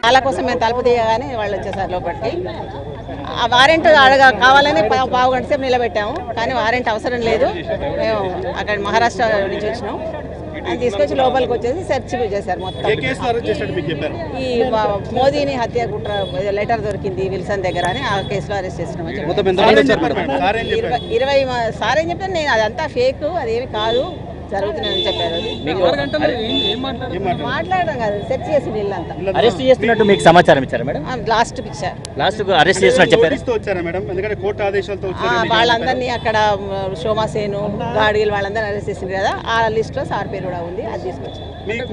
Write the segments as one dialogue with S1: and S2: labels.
S1: వాళ్ళ కోసం మేము తలుపు తీయగానే వాళ్ళు వచ్చేసారు లోపలికి. ఆ వారెంట్ కావాలని పావు గంట సేపు నిలబెట్టాము, కానీ వారెంట్ అవసరం లేదు. మేము అక్కడ మహారాష్ట్ర నుంచి వచ్చినాం, అది తీసుకొచ్చి లోపలికి వచ్చేసి సెర్చ్ చేశారు మొత్తం. ఈ మోదీని హత్య కుట్ర లెటర్ దొరికింది విల్సన్ దగ్గర అని ఆ కేసులో అరెస్ట్ చేసినాం. 20 సార్ ఏం చెప్పారు, నేను అదంతా ఫేక్, అదేమి కాదు జరుగుతున్నాయని చెప్పారు. మాట్లాడడం కాదు, సెర్చ్ చేసి ఇల్లంతా.
S2: అరెస్ట్ చేస్తున్నట్టు మీకు సమాచారం ఇచ్చారా మేడం?
S1: లాస్ట్ పిక్చర్
S2: అరెస్ట్ చేస్తున్నట్టు చెప్పారు.
S1: వాళ్ళందరినీ అక్కడ శోమాసేను గాడిగిల్ వాళ్ళందరినీ అరెస్ట్ చేసింది కదా, ఆ లిస్ట్ లో సార్ పేరు కూడా ఉంది, అది తీసుకొచ్చారు.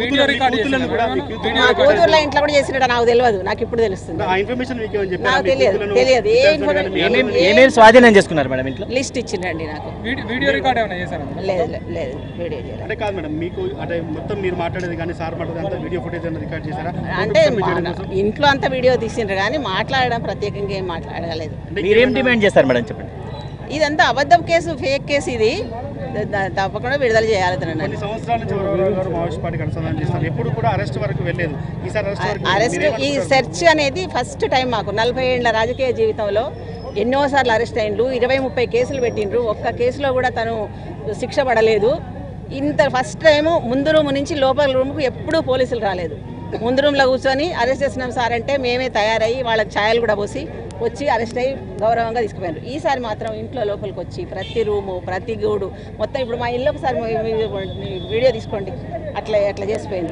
S1: కూతుర్ల ఇంట్లో కూడా చేసినట్టు నాకు తెలియదు, నాకు ఇప్పుడు తెలుస్తుంది. నాకు తెలియదు ఏ
S2: ఇన్ఫర్మేషన్ స్వాధీనం చేసుకున్నారు మేడం ఇంట్లో?
S1: లిస్ట్ ఇచ్చిండండి నాకు.
S3: వీడియో రికార్డ్ ఏమైనా చేశారా?
S1: లేదు
S4: అంటే కాదు మేడం, మీకు అంటే మొత్తం మీరు మాట్లాడేది కానీ సార్ మాట్లాడేది వీడియో ఫుటేజ్ రికార్డ్ చేశారా?
S1: అంటే ఇంట్లో అంతా వీడియో తీసిండ్రు కానీ మాట్లాడడం ప్రత్యేకంగా ఏం మాట్లాడలేదు.
S2: మీరేం డిమాండ్ చేస్తారు మేడం చెప్పండి?
S1: ఇదంతా అబద్ధం కేసు, ఫేక్ కేసు, ఇది తప్పకుండా విడుదల చేయాలి.
S4: కొన్ని సంవత్సరాల నుంచి మావోయిస్ట్ పార్టీకి అనుసంధానం చేస్తారు, ఎప్పుడు కూడా అరెస్ట్ వరకు వెళ్ళలేదు.
S1: అరెస్ట్ ఈ సెర్చ్ అనేది ఫస్ట్ టైం మాకు 40 ఏళ్ల రాజకీయ జీవితంలో ఎన్నోసార్లు అరెస్ట్ అయిండ్రు, 20-30 కేసులు పెట్టిండ్రు, ఒక్క కేసులో కూడా తను శిక్ష పడలేదు. ఇంత ఫస్ట్ టైము ముందు రూమ్ నుంచి లోపల రూమ్కు ఎప్పుడూ పోలీసులు రాలేదు. ముందు రూమ్లో కూర్చొని అరెస్ట్ చేసినాం సార్ అంటే మేమే తయారయ్యి వాళ్ళకి ఛాయలు కూడా పోసి వచ్చి అరెస్ట్ అయ్యి గౌరవంగా తీసుకుపోయారు. ఈసారి మాత్రం ఇంట్లో లోపలికి వచ్చి ప్రతి రూము ప్రతి గూడు మొత్తం, ఇప్పుడు మా ఇల్లు ఒకసారి వీడియో తీసుకోండి, అట్లా చేసిపోయింది.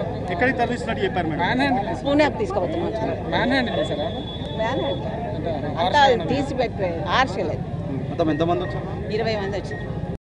S1: పూణేకి తీసుకోవచ్చున్నాం, అంతా తీసి పెట్టిపోయారు, ఆర్చలేదు.
S4: 20 మంది
S1: వచ్చారు.